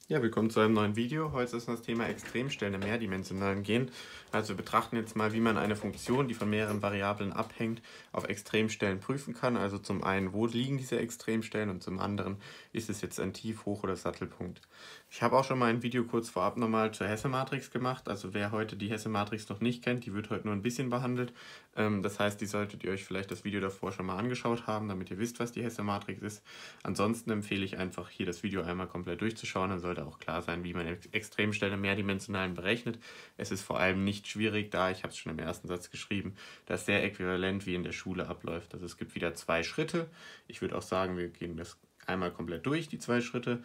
Ja, willkommen zu einem neuen Video. Heute ist das Thema Extremstellen im mehrdimensionalen Gehen. Also wir betrachten jetzt mal, wie man eine Funktion, die von mehreren Variablen abhängt, auf Extremstellen prüfen kann. Also zum einen, wo liegen diese Extremstellen und zum anderen, ist es jetzt ein Tief-, Hoch- oder Sattelpunkt. Ich habe auch schon mal ein Video kurz vorab nochmal zur Hesse-Matrix gemacht. Also wer heute die Hesse-Matrix noch nicht kennt, die wird heute nur ein bisschen behandelt. Das heißt, die solltet ihr euch vielleicht das Video davor schon mal angeschaut haben, damit ihr wisst, was die Hesse-Matrix ist. Ansonsten empfehle ich einfach, hier das Video einmal komplett durchzuschauen. Dann sollte auch klar sein, wie man Extremstellen im mehrdimensionalen berechnet. Es ist vor allem nicht schwierig, da, ich habe es schon im ersten Satz geschrieben, das sehr äquivalent wie in der Schule abläuft. Also es gibt wieder 2 Schritte. Ich würde auch sagen, wir gehen das einmal komplett durch, die 2 Schritte.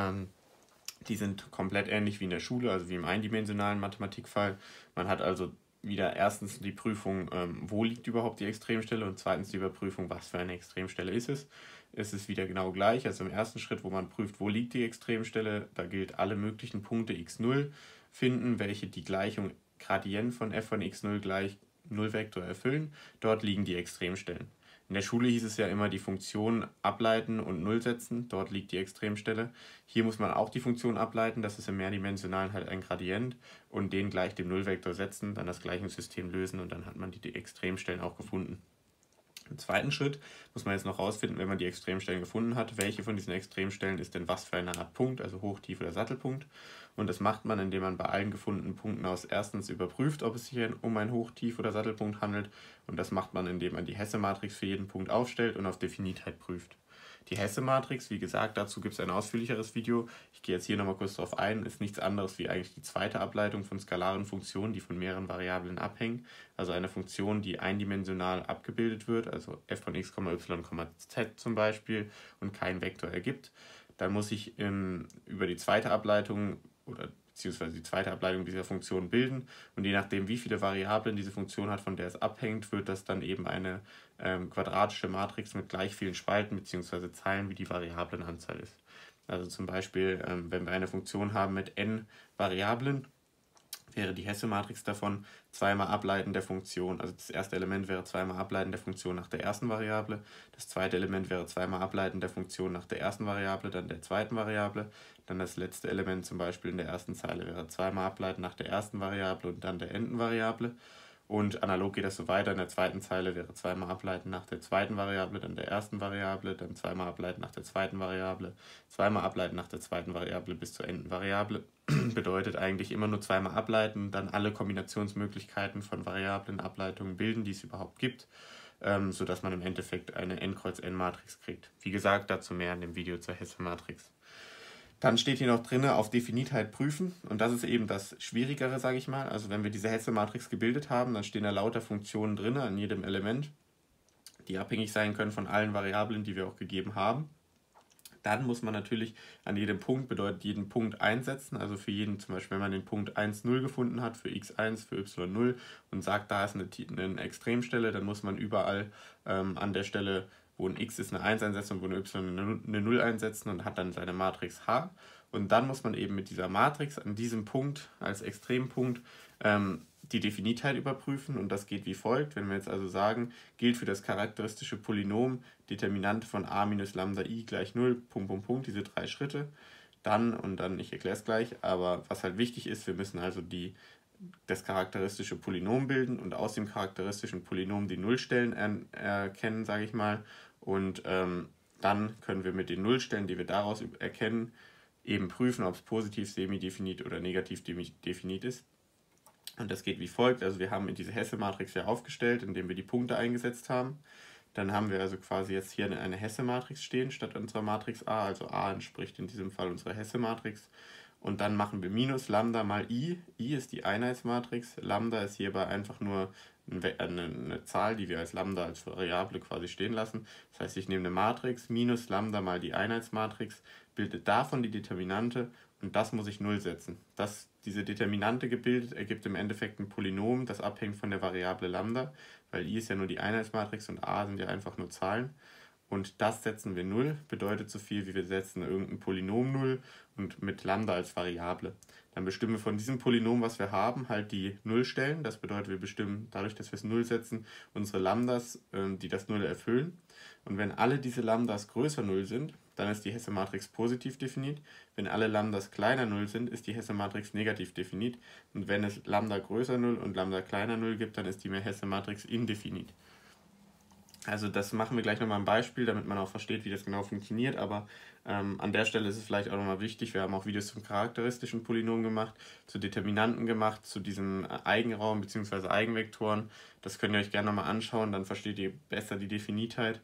Die sind komplett ähnlich wie in der Schule, also wie im eindimensionalen Mathematikfall. Man hat also wieder erstens die Prüfung, wo liegt überhaupt die Extremstelle, und zweitens die Überprüfung, was für eine Extremstelle ist es. Es ist wieder genau gleich, also im ersten Schritt, wo man prüft, wo liegt die Extremstelle, da gilt alle möglichen Punkte x0 finden, welche die Gleichung Gradient von f von x0 gleich Nullvektor erfüllen. Dort liegen die Extremstellen. In der Schule hieß es ja immer, die Funktion ableiten und Null setzen, dort liegt die Extremstelle. Hier muss man auch die Funktion ableiten, das ist im mehrdimensionalen halt ein Gradient, und den gleich dem Nullvektor setzen, dann das Gleichungssystem lösen und dann hat man die Extremstellen auch gefunden. Im zweiten Schritt muss man jetzt noch rausfinden, wenn man die Extremstellen gefunden hat, welche von diesen Extremstellen ist denn was für eine Art Punkt, also Hoch-, Tief- oder Sattelpunkt. Und das macht man, indem man bei allen gefundenen Punkten aus erstens überprüft, ob es sich um einen Hoch-, Tief- oder Sattelpunkt handelt. Und das macht man, indem man die Hesse-Matrix für jeden Punkt aufstellt und auf Definitheit prüft. Die Hesse-Matrix, wie gesagt, dazu gibt es ein ausführlicheres Video. Ich gehe jetzt hier nochmal kurz darauf ein, ist nichts anderes wie eigentlich die zweite Ableitung von skalaren Funktionen, die von mehreren Variablen abhängen. Also eine Funktion, die eindimensional abgebildet wird, also f von x, y, z zum Beispiel, und kein Vektor ergibt. Dann muss ich über die zweite Ableitung oder beziehungsweise die zweite Ableitung dieser Funktion bilden, und je nachdem, wie viele Variablen diese Funktion hat, von der es abhängt, wird das dann eben eine quadratische Matrix mit gleich vielen Spalten bzw. Zeilen, wie die Variablenanzahl ist. Also zum Beispiel, wenn wir eine Funktion haben mit n Variablen, wäre die Hesse-Matrix davon zweimal Ableiten der Funktion. Also das erste Element wäre zweimal Ableiten der Funktion nach der ersten Variable, das zweite Element wäre zweimal Ableiten der Funktion nach der ersten Variable, dann der zweiten Variable, dann das letzte Element zum Beispiel in der ersten Zeile wäre zweimal Ableiten nach der ersten Variable und dann der Endenvariable. Und analog geht das so weiter. In der zweiten Zeile wäre zweimal ableiten nach der zweiten Variable, dann der ersten Variable, dann zweimal ableiten nach der zweiten Variable, zweimal ableiten nach der zweiten Variable bis zur Endenvariable. Bedeutet eigentlich immer nur zweimal ableiten, dann alle Kombinationsmöglichkeiten von Variablenableitungen bilden, die es überhaupt gibt, sodass man im Endeffekt eine n Kreuz n-Matrix kriegt. Wie gesagt, dazu mehr in dem Video zur Hesse-Matrix. Dann steht hier noch drin, auf Definitheit prüfen, und das ist eben das Schwierigere, sage ich mal. Also wenn wir diese Hesse-Matrix gebildet haben, dann stehen da lauter Funktionen drin an jedem Element, die abhängig sein können von allen Variablen, die wir auch gegeben haben. Dann muss man natürlich an jedem Punkt, bedeutet jeden Punkt einsetzen, also für jeden, zum Beispiel wenn man den Punkt 1, 0 gefunden hat, für x1, für y0 und sagt, da ist eine Extremstelle, dann muss man überall an der Stelle, wo ein x ist, eine 1 einsetzen und wo ein y eine 0 einsetzen und hat dann seine Matrix H. Und dann muss man eben mit dieser Matrix an diesem Punkt als Extrempunkt die Definitheit überprüfen, und das geht wie folgt. Wenn wir jetzt also sagen, gilt für das charakteristische Polynom Determinante von a minus lambda i gleich 0, diese 3 Schritte, dann, ich erkläre es gleich, aber was halt wichtig ist, wir müssen also das charakteristische Polynom bilden und aus dem charakteristischen Polynom die Nullstellen erkennen, sage ich mal, und dann können wir mit den Nullstellen, die wir daraus erkennen, eben prüfen, ob es positiv semidefinit oder negativ definit ist. Und das geht wie folgt. Also wir haben diese Hesse-Matrix ja aufgestellt, indem wir die Punkte eingesetzt haben. Dann haben wir also quasi jetzt hier eine Hesse-Matrix stehen statt unserer Matrix A. Also A entspricht in diesem Fall unserer Hesse-Matrix. Und dann machen wir minus Lambda mal I. I ist die Einheitsmatrix. Lambda ist hierbei einfach nur eine Zahl, die wir als Lambda als Variable quasi stehen lassen. Das heißt, ich nehme eine Matrix, minus Lambda mal die Einheitsmatrix, bilde davon die Determinante, und das muss ich 0 setzen. Diese Determinante gebildet ergibt im Endeffekt ein Polynom, das abhängt von der Variable Lambda, weil I ist ja nur die Einheitsmatrix und A sind ja einfach nur Zahlen. Und das setzen wir 0, bedeutet so viel wie wir setzen irgendein Polynom 0 und mit Lambda als Variable. Dann bestimmen wir von diesem Polynom, was wir haben, halt die Nullstellen. Das bedeutet, wir bestimmen dadurch, dass wir es 0 setzen, unsere Lambdas, die das 0 erfüllen. Und wenn alle diese Lambdas größer 0 sind, dann ist die Hesse-Matrix positiv definiert. Wenn alle Lambdas kleiner 0 sind, ist die Hesse-Matrix negativ definiert. Und wenn es Lambda größer 0 und Lambda kleiner 0 gibt, dann ist die Hesse-Matrix indefinit. Also das machen wir gleich nochmal ein Beispiel, damit man auch versteht, wie das genau funktioniert, aber an der Stelle ist es vielleicht auch nochmal wichtig, wir haben auch Videos zum charakteristischen Polynom gemacht, zu Determinanten gemacht, zu diesem Eigenraum bzw. Eigenvektoren. Das könnt ihr euch gerne nochmal anschauen, dann versteht ihr besser die Definitheit.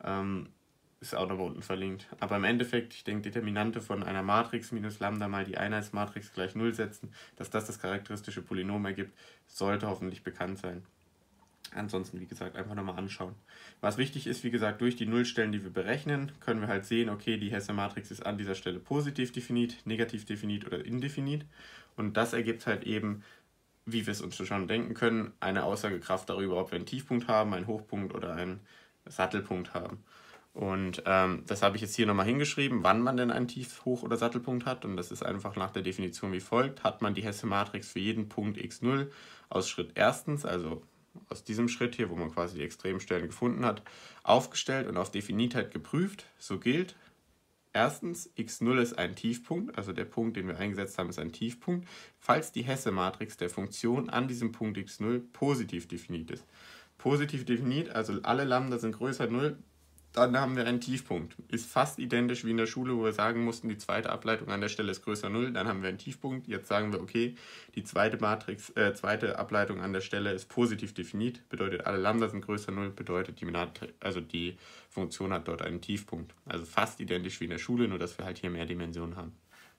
Ist auch nochmal unten verlinkt. Aber im Endeffekt, ich denke, Determinante von einer Matrix minus Lambda mal die Einheitsmatrix gleich 0 setzen, dass das charakteristische Polynom ergibt, sollte hoffentlich bekannt sein. Ansonsten, wie gesagt, einfach nochmal anschauen. Was wichtig ist, wie gesagt, durch die Nullstellen, die wir berechnen, können wir halt sehen, okay, die Hesse-Matrix ist an dieser Stelle positiv definiert, negativ definiert oder indefinit. Und das ergibt halt eben, wie wir es uns schon denken können, eine Aussagekraft darüber, ob wir einen Tiefpunkt haben, einen Hochpunkt oder einen Sattelpunkt haben. Und das habe ich jetzt hier nochmal hingeschrieben, wann man denn einen Tief-, Hoch- oder Sattelpunkt hat. Und das ist einfach nach der Definition wie folgt. Hat man die Hesse-Matrix für jeden Punkt x0 aus Schritt erstens, also aus diesem Schritt hier, wo man quasi die Extremstellen gefunden hat, aufgestellt und auf Definitheit geprüft, so gilt erstens, x0 ist ein Tiefpunkt, also der Punkt, den wir eingesetzt haben, ist ein Tiefpunkt, falls die Hesse-Matrix der Funktion an diesem Punkt x0 positiv definiert ist. Positiv definiert, also alle Lambda sind größer 0, dann haben wir einen Tiefpunkt. Ist fast identisch wie in der Schule, wo wir sagen mussten, die zweite Ableitung an der Stelle ist größer 0, dann haben wir einen Tiefpunkt. Jetzt sagen wir, okay, die zweite Ableitung an der Stelle ist positiv definiert, bedeutet alle Lambda sind größer 0, bedeutet die Funktion hat dort einen Tiefpunkt. Also fast identisch wie in der Schule, nur dass wir halt hier mehr Dimensionen haben.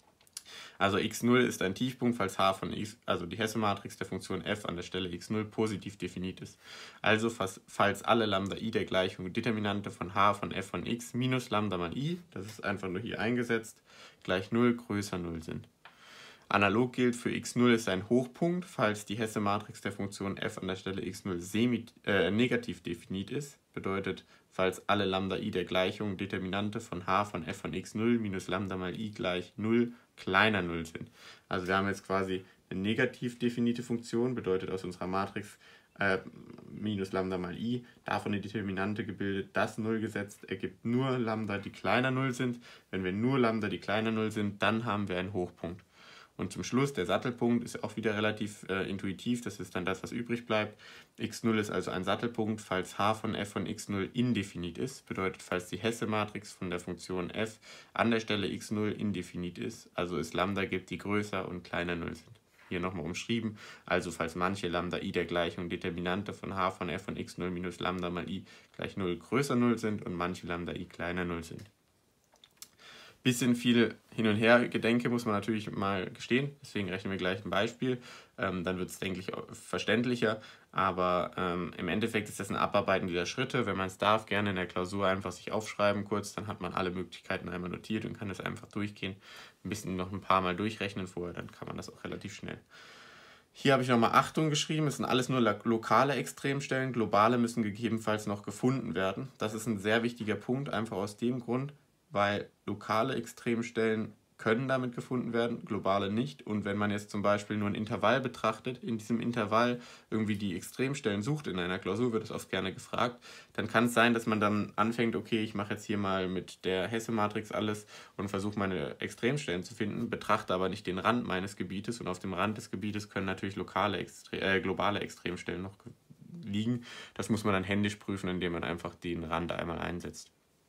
Also x0 ist ein Tiefpunkt, falls h von x, also die Hesse-Matrix der Funktion f an der Stelle x0 positiv definiert ist. Also falls alle Lambda i der Gleichung Determinante von h von f von x minus Lambda mal i, das ist einfach nur hier eingesetzt, gleich 0 größer 0 sind. Analog gilt für x0 ist ein Hochpunkt, falls die Hesse-Matrix der Funktion f an der Stelle x0 negativ definiert ist, bedeutet, falls alle Lambda i der Gleichung Determinante von h von f von x0 minus Lambda mal i gleich 0 kleiner 0 sind. Also wir haben jetzt quasi eine negativ definierte Funktion, bedeutet aus unserer Matrix minus Lambda mal i, davon die Determinante gebildet, das 0 gesetzt, ergibt nur Lambda, die kleiner 0 sind. Wenn wir nur Lambda, die kleiner 0 sind, dann haben wir einen Hochpunkt. Und zum Schluss, der Sattelpunkt ist auch wieder relativ intuitiv, das ist dann das, was übrig bleibt. x0 ist also ein Sattelpunkt, falls h von f von x0 indefinit ist, bedeutet, falls die Hesse-Matrix von der Funktion f an der Stelle x0 indefinit ist, also es Lambda gibt, die größer und kleiner 0 sind. Hier nochmal umschrieben, also falls manche Lambda i der Gleichung Determinante von h von f von x0 minus Lambda mal i gleich 0 größer 0 sind und manche Lambda i kleiner 0 sind. Bisschen viel Hin- und Her-Gedenke muss man natürlich mal gestehen, deswegen rechnen wir gleich ein Beispiel, dann wird es, denke ich, verständlicher, aber im Endeffekt ist das ein Abarbeiten dieser Schritte. Wenn man es darf, gerne in der Klausur einfach sich aufschreiben kurz, dann hat man alle Möglichkeiten einmal notiert und kann es einfach durchgehen, ein bisschen noch ein paar Mal durchrechnen vorher, dann kann man das auch relativ schnell. Hier habe ich nochmal Achtung geschrieben, es sind alles nur lokale Extremstellen, globale müssen gegebenenfalls noch gefunden werden. Das ist ein sehr wichtiger Punkt, einfach aus dem Grund, weil lokale Extremstellen können damit gefunden werden, globale nicht. Und wenn man jetzt zum Beispiel nur ein Intervall betrachtet, in diesem Intervall irgendwie die Extremstellen sucht, in einer Klausur wird es oft gerne gefragt, dann kann es sein, dass man dann anfängt, okay, ich mache jetzt hier mal mit der Hesse-Matrix alles und versuche meine Extremstellen zu finden, betrachte aber nicht den Rand meines Gebietes und auf dem Rand des Gebietes können natürlich globale Extremstellen noch liegen. Das muss man dann händisch prüfen, indem man einfach den Rand einmal einsetzt.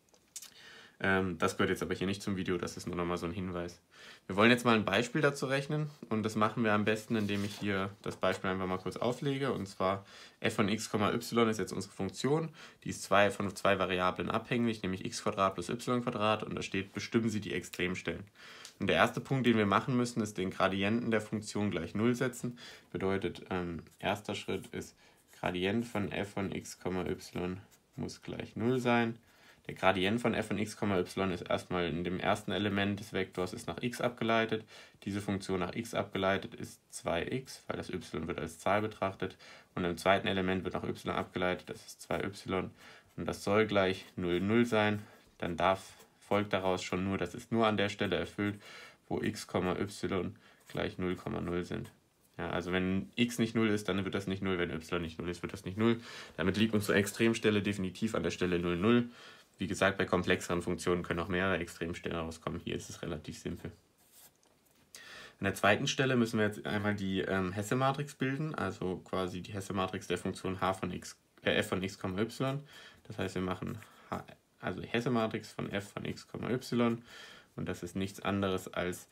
Das gehört jetzt aber hier nicht zum Video, das ist nur nochmal so ein Hinweis. Wir wollen jetzt mal ein Beispiel dazu rechnen und das machen wir am besten, indem ich hier das Beispiel einfach mal kurz auflege. Und zwar f von x, y ist jetzt unsere Funktion, die ist von zwei Variablen abhängig, nämlich x² plus y² und da steht, bestimmen Sie die Extremstellen. Und der erste Punkt, den wir machen müssen, ist den Gradienten der Funktion gleich 0 setzen. Bedeutet, erster Schritt ist, Gradient von f von x, y muss gleich 0 sein. Der Gradient von f von x, y ist erstmal in dem ersten Element des Vektors ist nach x abgeleitet. Diese Funktion nach x abgeleitet ist 2x, weil das y wird als Zahl betrachtet. Und im zweiten Element wird nach y abgeleitet, das ist 2y. Und das soll gleich 0, 0 sein. Dann folgt daraus schon nur, das ist nur an der Stelle erfüllt, wo x, y gleich 0,0 sind. Ja, also wenn x nicht 0 ist, dann wird das nicht 0, wenn y nicht 0 ist, wird das nicht 0. Damit liegt unsere Extremstelle definitiv an der Stelle 0, 0. Wie gesagt, bei komplexeren Funktionen können auch mehrere Extremstellen rauskommen. Hier ist es relativ simpel. An der zweiten Stelle müssen wir jetzt einmal die Hesse-Matrix bilden, also quasi die Hesse-Matrix der Funktion f von x, y. Das heißt, wir machen also die Hesse-Matrix von f von x, y, und das ist nichts anderes als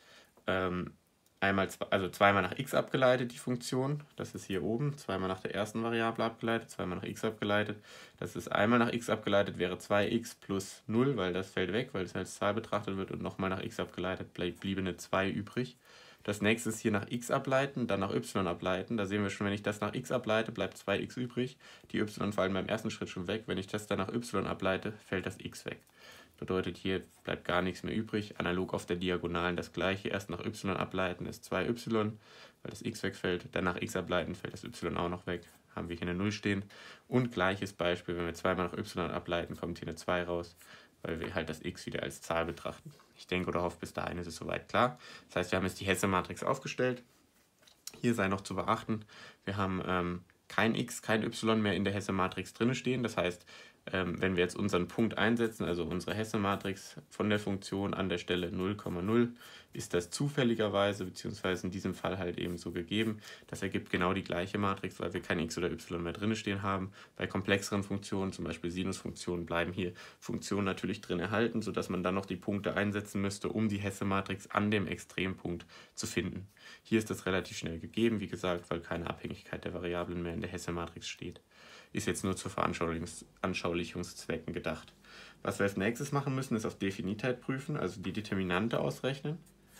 zweimal nach x abgeleitet, die Funktion. Das ist hier oben, zweimal nach der ersten Variable abgeleitet, zweimal nach x abgeleitet. Das ist einmal nach x abgeleitet, wäre 2x plus 0, weil das fällt weg, weil es als Zahl betrachtet wird, und nochmal nach x abgeleitet, bliebe eine 2 übrig. Das nächste ist hier nach x ableiten, dann nach y ableiten. Da sehen wir schon, wenn ich das nach x ableite, bleibt 2x übrig. Die y fallen beim ersten Schritt schon weg. Wenn ich das dann nach y ableite, fällt das x weg. Bedeutet, hier bleibt gar nichts mehr übrig. Analog auf der Diagonalen das gleiche. Erst nach y ableiten ist 2y, weil das x wegfällt. Dann nach x ableiten fällt das y auch noch weg. Haben wir hier eine 0 stehen. Und gleiches Beispiel, wenn wir zweimal nach y ableiten, kommt hier eine 2 raus, weil wir halt das x wieder als Zahl betrachten. Ich denke oder hoffe, bis dahin ist es soweit klar. Das heißt, wir haben jetzt die Hesse-Matrix aufgestellt. Hier sei noch zu beachten, wir haben kein x, kein y mehr in der Hesse-Matrix drin stehen. Das heißt, wenn wir jetzt unseren Punkt einsetzen, also unsere Hesse-Matrix von der Funktion an der Stelle 0,0, ist das zufälligerweise, beziehungsweise in diesem Fall halt eben so gegeben. Das ergibt genau die gleiche Matrix, weil wir kein x oder y mehr drin stehen haben. Bei komplexeren Funktionen, zum Beispiel Sinusfunktionen, bleiben hier Funktionen natürlich drin erhalten, sodass man dann noch die Punkte einsetzen müsste, um die Hesse-Matrix an dem Extrempunkt zu finden. Hier ist das relativ schnell gegeben, wie gesagt, weil keine Abhängigkeit der Variablen mehr in der Hesse-Matrix steht. Ist jetzt nur zu Veranschaulichungszwecken gedacht. Was wir als nächstes machen müssen, ist auf Definitheit prüfen, also die Determinante ausrechnen.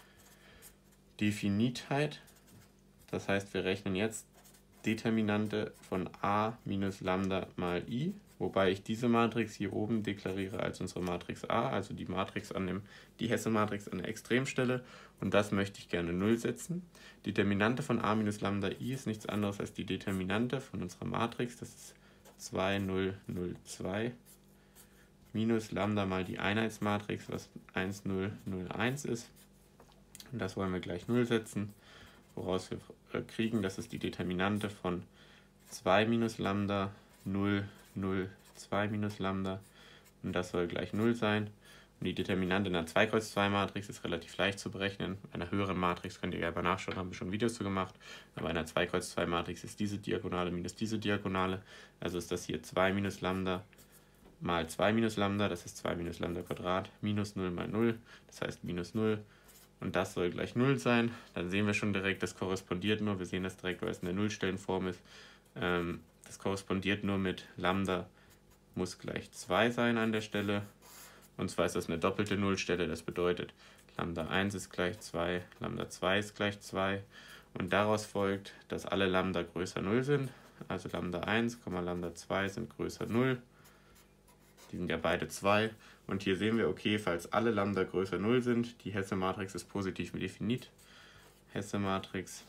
Definitheit, das heißt, wir rechnen jetzt Determinante von a minus Lambda mal i, wobei ich diese Matrix hier oben deklariere als unsere Matrix A, also die Hesse-Matrix an der Extremstelle, und das möchte ich gerne 0 setzen. Determinante von a minus Lambda i ist nichts anderes als die Determinante von unserer Matrix, das ist 2, 0, 0, 2, minus Lambda mal die Einheitsmatrix, was 1, 0, 0, 1 ist. Und das wollen wir gleich 0 setzen, woraus wir kriegen, das ist die Determinante von 2 minus Lambda, 0, 0, 2 minus Lambda, und das soll gleich 0 sein. Und die Determinante in einer 2x2-Matrix ist relativ leicht zu berechnen. Bei einer höheren Matrix könnt ihr gerne nachschauen, haben wir schon Videos zu gemacht. Aber in einer 2x2-Matrix ist diese Diagonale minus diese Diagonale. Also ist das hier 2 minus Lambda mal 2 minus Lambda, das ist 2 minus Lambda Quadrat, minus 0 mal 0, das heißt minus 0. Und das soll gleich 0 sein. Dann sehen wir schon direkt, das korrespondiert nur. Wir sehen das direkt, weil es eine Nullstellenform ist. Das korrespondiert nur mit Lambda muss gleich 2 sein an der Stelle. Und zwar ist das eine doppelte Nullstelle. Das bedeutet, Lambda 1 ist gleich 2, Lambda 2 ist gleich 2. Und daraus folgt, dass alle Lambda größer 0 sind. Also Lambda 1, Lambda 2 sind größer 0. Die sind ja beide 2. Und hier sehen wir, okay, falls alle Lambda größer 0 sind, die Hesse-Matrix ist positiv definit. Hesse-Matrix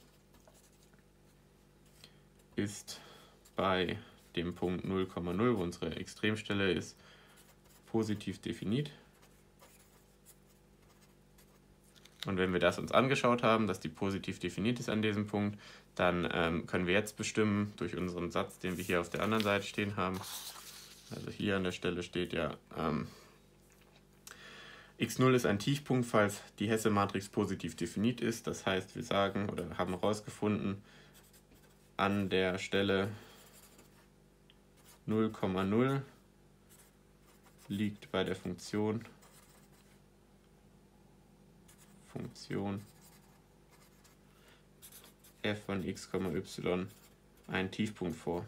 ist bei dem Punkt 0,0, wo unsere Extremstelle ist, positiv definit. Und wenn wir das uns angeschaut haben, dass die positiv definiert ist an diesem Punkt, dann können wir jetzt bestimmen, durch unseren Satz, den wir hier auf der anderen Seite stehen haben, also hier an der Stelle steht ja, x0 ist ein Tiefpunkt, falls die Hesse-Matrix positiv definiert ist. Das heißt, wir sagen oder haben herausgefunden, an der Stelle 0,0 liegt bei der Funktion f von x, y ein Tiefpunkt vor.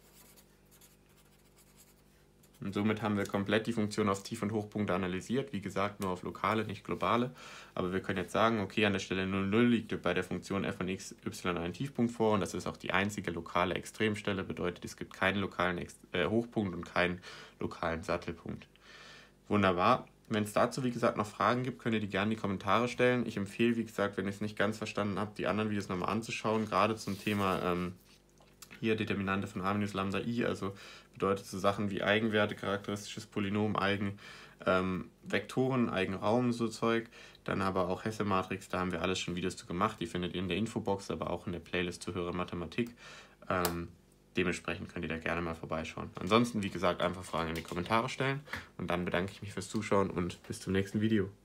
Und somit haben wir komplett die Funktion auf Tief- und Hochpunkte analysiert. Wie gesagt, nur auf lokale, nicht globale. Aber wir können jetzt sagen, okay, an der Stelle 0,0 liegt bei der Funktion f von x, y ein Tiefpunkt vor. Und das ist auch die einzige lokale Extremstelle. Bedeutet, es gibt keinen lokalen Hochpunkt und keinen lokalen Sattelpunkt. Wunderbar. Wenn es dazu, wie gesagt, noch Fragen gibt, könnt ihr die gerne in die Kommentare stellen. Ich empfehle, wie gesagt, wenn ihr es nicht ganz verstanden habt, die anderen Videos nochmal anzuschauen. Gerade zum Thema hier Determinante von a minus Lambda i, also bedeutet so Sachen wie Eigenwerte, charakteristisches Polynom, Eigen, Vektoren, Eigenraum, so Zeug. Dann aber auch Hesse-Matrix, da haben wir alles schon Videos zu gemacht. Die findet ihr in der Infobox, aber auch in der Playlist zu höhere Mathematik. Dementsprechend könnt ihr da gerne mal vorbeischauen. Ansonsten, wie gesagt, einfach Fragen in die Kommentare stellen. Und dann bedanke ich mich fürs Zuschauen und bis zum nächsten Video.